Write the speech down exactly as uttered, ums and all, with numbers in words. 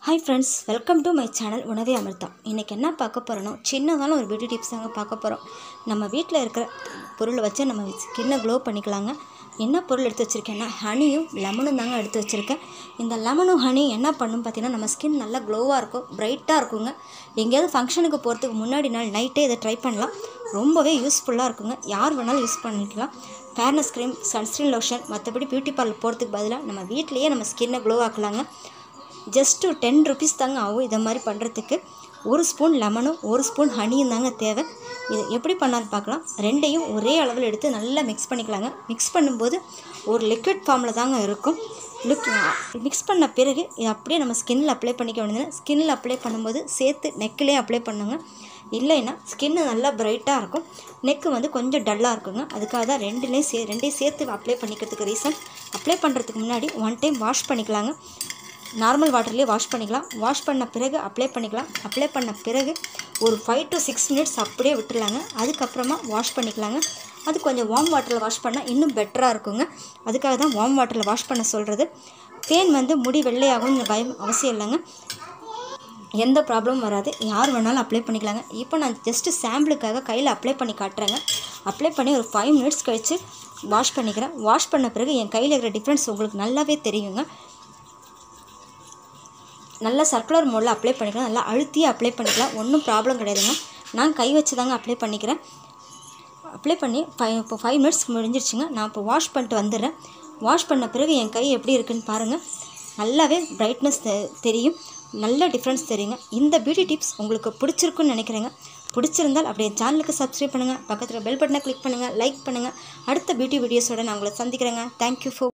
High friends welcome to my channel உணவே அமிர்தம். இன்றைக்கி என்ன பார்க்க போகிறோன்னா சின்னதான ஒரு பியூட்டி டிப்ஸ் தாங்க பார்க்க போகிறோம். நம்ம வீட்டில் இருக்கிற பொருளை வச்சு நம்ம ஸ்கின்னை க்ளோ பண்ணிக்கலாங்க. என்ன பொருள் எடுத்து வச்சுருக்கேன்னா ஹனியும் லெமனும் தாங்க எடுத்து வச்சுருக்கேன். இந்த லெமனும் ஹனி என்ன பண்ணும் பார்த்தீங்கன்னா நம்ம ஸ்கின் நல்லா க்ளோவாக இருக்கும், பிரைட்டாக இருக்குங்க. எங்கேயாவது ஃபங்க்ஷனுக்கு போகிறதுக்கு முன்னாடி நாள் நைட்டே இதை ட்ரை பண்ணலாம். ரொம்பவே யூஸ்ஃபுல்லாக இருக்குங்க. யார் வேணாலும் யூஸ் பண்ணிக்கலாம். ஃபேர்னஸ் க்ரீம், சன்ஸ்க்ரீன் லோஷன், மற்றபடி பியூட்டி பார்லர் போகிறதுக்கு பதிலாக நம்ம வீட்டிலையே நம்ம ஸ்கின்னை க்ளோ ஆக்கலாங்க. ஜஸ்ட்டு டென் ருபீஸ் தாங்க ஆகும் இதை மாதிரி பண்ணுறதுக்கு. ஒரு ஸ்பூன் லெமனும் ஒரு ஸ்பூன் ஹனியும் தாங்க தேவை. இது எப்படி பண்ணாலும் பார்க்கலாம். ரெண்டையும் ஒரே அளவில் எடுத்து நல்லா மிக்ஸ் பண்ணிக்கலாங்க. மிக்ஸ் பண்ணும்போது ஒரு லிக்விட் ஃபார்மில் தாங்க இருக்கும். லுக் மிக்ஸ் பண்ண பிறகு இது அப்படியே நம்ம ஸ்கின்னில் அப்ளை பண்ணிக்க வேண்டியது. ஸ்கின்னில் அப்ளை பண்ணும்போது சேர்த்து நெக்கிலே அப்ளை பண்ணுங்க. இல்லைன்னா ஸ்கின்னு நல்லா பிரைட்டாக இருக்கும், நெக்கு வந்து கொஞ்சம் டல்லாக இருக்குங்க. அதுக்காக தான் ரெண்டுலேயும் சே ரெண்டையும் சேர்த்து அப்ளை பண்ணிக்கிறதுக்கு ரீசன். அப்ளை பண்ணுறதுக்கு முன்னாடி ஒன் டைம் வாஷ் பண்ணிக்கலாங்க. நார்மல் வாட்டர்லேயே வாஷ் பண்ணிக்கலாம். வாஷ் பண்ண பிறகு அப்ளை பண்ணிக்கலாம். அப்ளை பண்ண பிறகு ஒரு ஃபைவ் டு சிக்ஸ் மினிட்ஸ் அப்படியே விட்டுடலாங்க. அதுக்கப்புறமா வாஷ் பண்ணிக்கலாங்க. அது கொஞ்சம் வார்ம் வாட்டரில் வாஷ் பண்ணால் இன்னும் பெட்டராக இருக்குங்க. அதுக்காக தான் வார்ம் வாட்டரில் வாஷ் பண்ண சொல்கிறது. பேன் வந்து முடி வெள்ளையாகும்னு பயம் அவசியம் இல்லைங்க. எந்த ப்ராப்ளமும் வராது. யார் வேணாலும் அப்ளை பண்ணிக்கலாங்க. இப்போ நான் ஜஸ்ட்டு சாம்பிளுக்காக கையில் அப்ளை பண்ணி காட்டுறேங்க. அப்ளை பண்ணி ஒரு ஃபைவ் மினிட்ஸ் கழித்து வாஷ் பண்ணிக்கிறேன். வாஷ் பண்ண பிறகு என் கையில் இருக்கிற டிஃப்ரென்ஸ் உங்களுக்கு நல்லாவே தெரியுங்க. நல்லா சர்க்குலர் மோடில் அப்ளை பண்ணிக்கலாம். நல்லா அழுத்தியே அப்ளை பண்ணிக்கலாம். ஒன்றும் ப்ராப்ளம் கிடையாதுங்க. நான் கை வச்சு தாங்க அப்ளை பண்ணிக்கிறேன். அப்ளை பண்ணி ஃபைவ் இப்போ ஃபைவ் மினிட்ஸ் முடிஞ்சிருச்சுங்க. நான் இப்போ வாஷ் பண்ணிட்டு வந்துடுறேன். வாஷ் பண்ண பிறகு என் கை எப்படி இருக்குதுன்னு பாருங்கள். நல்லாவே பிரைட்னஸ் தெரியும், நல்ல டிஃப்ரென்ஸ் தெரியுங்க. இந்த பியூட்டி டிப்ஸ் உங்களுக்கு பிடிச்சிருக்குன்னு நினைக்கிறேங்க. பிடிச்சிருந்தால் அப்படியே சேனலுக்கு சப்ஸ்கிரைப் பண்ணுங்கள். பக்கத்தில் பெல் பட்டனை கிளிக் பண்ணுங்கள், லைக் பண்ணுங்கள். அடுத்த பியூட்டி வீடியோஸோடு நான் உங்களை சந்திக்கிறேங்க. Thank you for